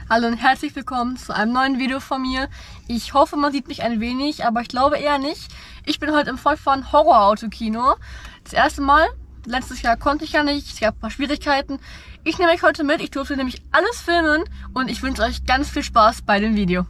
Hallo und herzlich willkommen zu einem neuen Video von mir. Ich hoffe, man sieht mich ein wenig, aber ich glaube eher nicht. Ich bin heute im Vollfahren Horror-Autokino. Das erste Mal. Letztes Jahr konnte ich ja nicht, es gab ein paar Schwierigkeiten. Ich nehme euch heute mit, ich durfte nämlich alles filmen und ich wünsche euch ganz viel Spaß bei dem Video.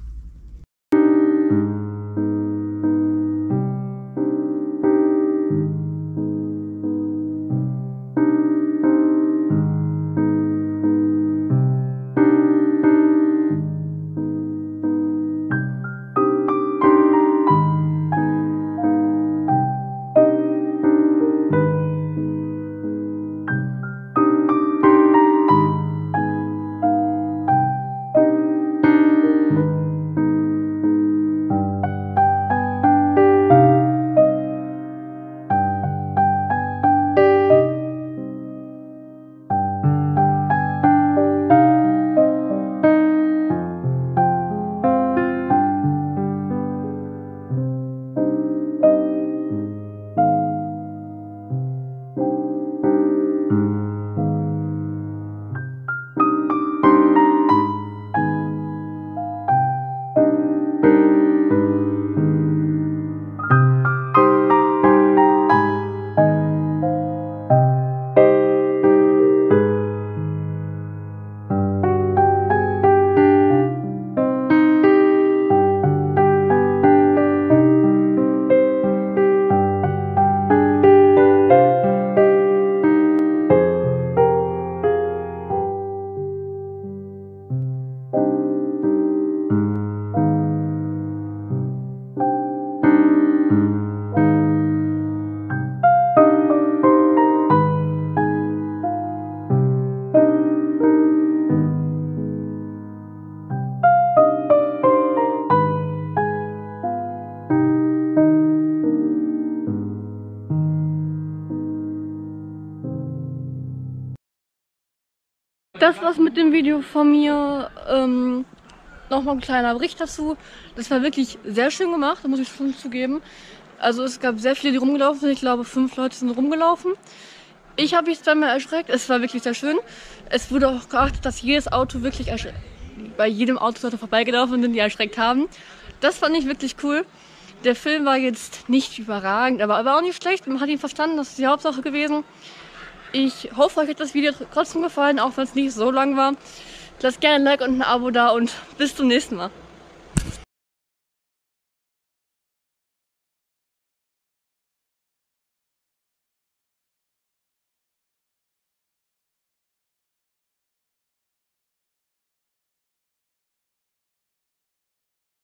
Das war's mit dem Video von mir. Nochmal ein kleiner Bericht dazu. Das war wirklich sehr schön gemacht, da muss ich schon zugeben. Also es gab sehr viele, die rumgelaufen sind. Ich glaube 5 Leute sind rumgelaufen. Ich habe mich zweimal erschreckt. Es war wirklich sehr schön. Es wurde auch geachtet, dass jedes Auto wirklich bei jedem Auto Leute vorbeigelaufen sind, die erschreckt haben. Das fand ich wirklich cool. Der Film war jetzt nicht überragend, aber er war auch nicht schlecht. Man hat ihn verstanden, das ist die Hauptsache gewesen. Ich hoffe, euch hat das Video trotzdem gefallen, auch wenn es nicht so lang war. Lasst gerne ein Like und ein Abo da und bis zum nächsten Mal.